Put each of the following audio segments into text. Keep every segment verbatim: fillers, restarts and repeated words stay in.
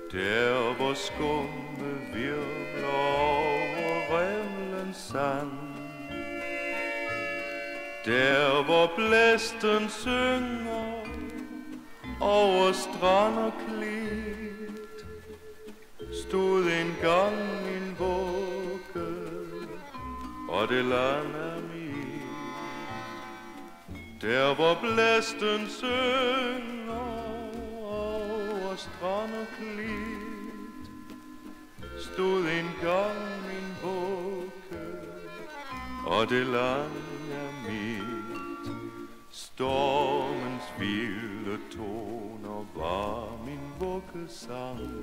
Der hvor skumme virvler over revlens sand, der hvor blæsten synger over strand og klit, stod engang en vugge, og det land er mit. Der hvor blæsten synger over strand og klit, stod engang min vugge, og det land er mit. Stormens vilde toner var min vuggesang.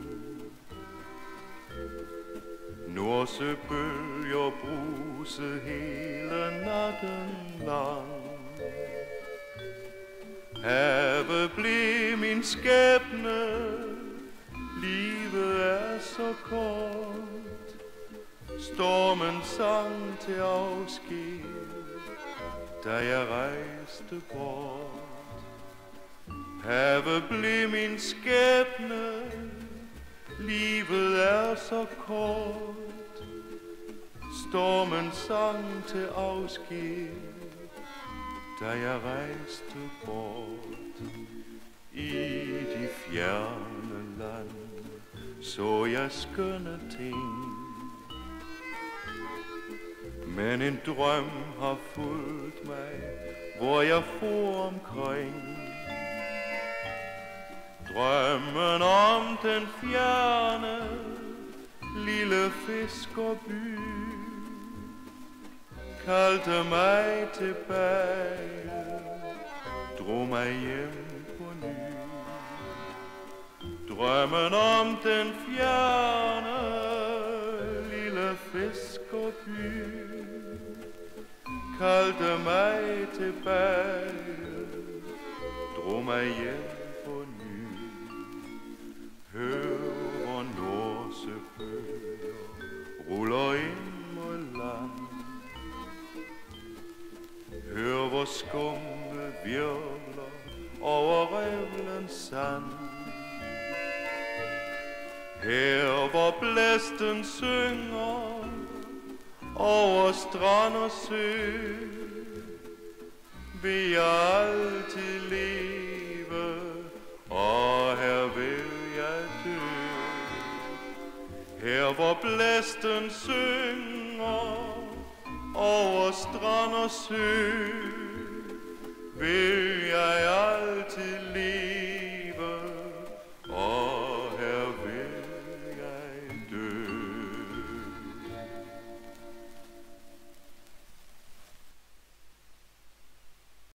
Nordsøbølger brusede hele natten lang. Havet blev min skæbne, livet er så kort. Stormen sang til afsked, da jeg rejste bort. Havet blev min skæbne, livet er så kort. Stormen sang til afsked, da jeg rejste bort. I de fjerne land så jeg skønne ting, men en drøm har fulgt mig, hvor jeg for omkring. Drømmen om den fjerne lille fiskerby kaldte mig tilbage, drog mig hjem på ny. Drømmen om den fjerne lille fiskerby kaldte mig tilbage, drog mig hjem på ny. Hør hvor Nordsøbølger ruller ind mod land. Hør hvor skumme virvler over revlens sand. Her hvor blæsten synger over strand og sø, vil jeg altid leve, og her vil jeg dø. Her hvor blæsten synger over strand og sø, vil jeg altid